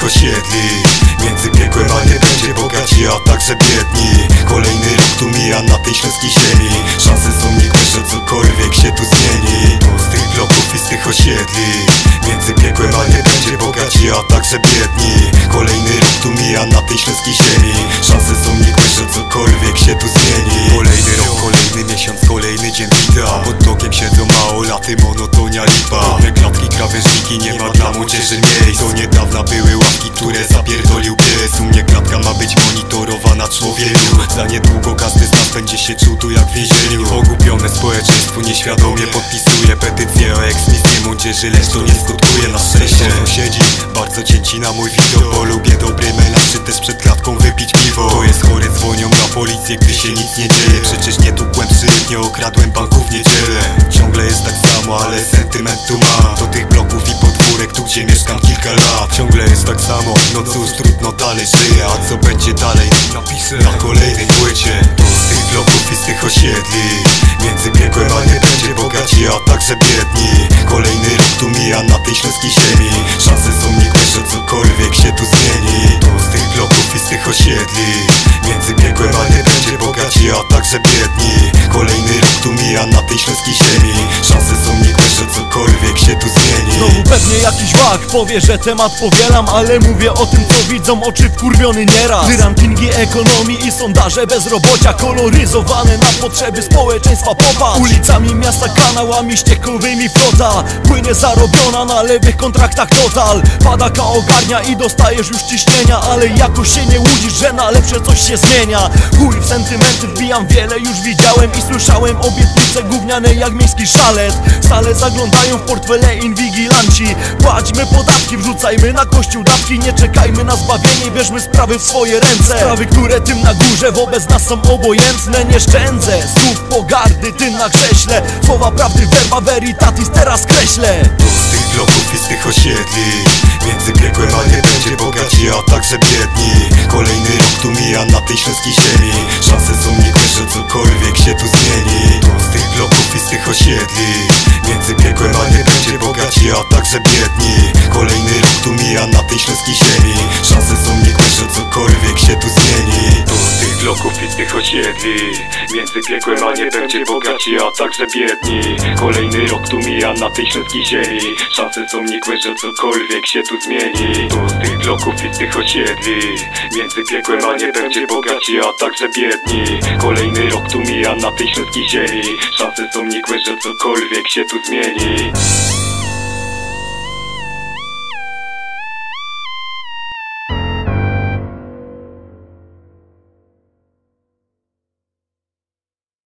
pustych osiedli. Między piekłem a nie będzie bogaci, a także biedni. Kolejny rok tu mija na tej śląskiej ziemi. Szanse są nikłe, że cokolwiek się tu zmieni. Pustych bloków i z tych osiedli. Między piekłem a nie będzie bogaci, a także biedni. Kolejny rok tu mija na tej śląskiej ziemi. Szanse są nikłe, że cokolwiek się tu zmieni. Kolejny rok, kolejny miesiąc, kolejny dzień wita. Pod blokiem siedzą małolaty, monotonia lipa. Pełne klatki, krawężniki, nie ma dla młodzieży miejsc. Do niedawna były ławki, które zapierdolił pies. U mnie klatka ma być monitorowana człowieku. Za niedługo każdy z nas będzie się czuł tu jak w więzieniu. Ogłupione społeczeństwo nieświadomie podpisuje petycję o eksmisję młodzieży, lecz to nie skutkuje na szczęście. Sąsiedzi bardzo cięci na mój widok, bo lubię dobry melanż, czy też przed klatką wypić piwo. To jest chory, dzwonią na policję, gdy się nic nie dzieje. Przecież nie tukłem szyb, nie okradłem banków w niedzielę. Ciągle jest tak samo, ale sentyment tu mam do tych bloków i podwórek, tu gdzie mieszkam kilka lat. Ciągle jest tak samo, no cóż, trudno dalej żyję. A co będzie dalej, napiszę na kolejnej płycie. Z tych bloków i z tych osiedli. Między piekłem a nie będzie bogaci, a także biedni. Kolejny rok tu mija na tej śląskiej ziemi. Szanse są nikłe, że cokolwiek się tu zmieni. Z tych bloków i z tych osiedli. Między piekłem a nie będzie bogaci, a także biedni. Kolejny rok tu mija na tej śląskiej ziemi. Szanse są nikłe, że cokolwiek się tu zmieni. Znowu pewnie jakiś łak powie, że temat powielam, ale mówię o tym, co widzą oczy wkurwiony nieraz. Gdy rankingi ekonomii i sondaże bezrobocia koloryzowane na potrzeby społeczeństwa popatrz. Ulicami miasta, kanałami ściekowymi flota płynie zarobiona na lewych kontraktach total. Padaka ogarnia i dostajesz już ciśnienia, ale jakoś się nie łudzisz, że na lepsze coś się zmienia. Chuj w sentymenty wbijam, wiele już widziałem i słyszałem obietnice gówniane jak miejski szalet. Stale zaglądają w portfele inwigilanci. Płaćmy podatki, wrzucajmy na kościół dawki. Nie czekajmy na zbawienie, bierzmy sprawy w swoje ręce. Sprawy, które tym na górze wobec nas są obojętne. Nie szczędzę słów pogardy tym na krześle. Słowa prawdy, verba veritatis teraz kreślę. Z tych bloków i z tych osiedli. Między piekłem a nie będzie bogaci, a także biedni. Kolejny rok tu mija na tej śląskiej ziemi. Szanse są nikłe, że cokolwiek się tu zmieni. Z tych bloków i z tych osiedli. Między piekłem a nie będzie bogaci, a także biedni. Kolejny rok tu mija na tej śląskiej ziemi. Szanse są nikłe, że cokolwiek się tu zmieni. Z tych bloków i z tych osiedli. Między piekłem a nie będzie bogaci, a także biedni. Kolejny rok tu mija na tej śląskiej ziemi. Szanse są nikłe, że cokolwiek się tu zmieni. Z tych bloków i z tych osiedli. Między piekłem a nie będzie bogaci, a także biedni. Kolejny rok tu mija na tej śląskiej ziemi. Szanse są nikłe, że cokolwiek się tu zmieni.